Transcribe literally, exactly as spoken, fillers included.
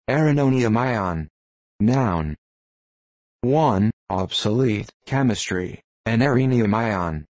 Aaronium ion. Noun. one. Obsolete. Chemistry. An aaronium ion.